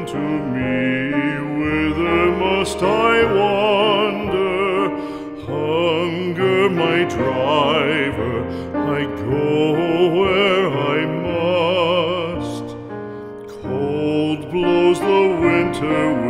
to me, whither must I wander? Hunger, my driver, I go where I must. Cold blows the winter wind,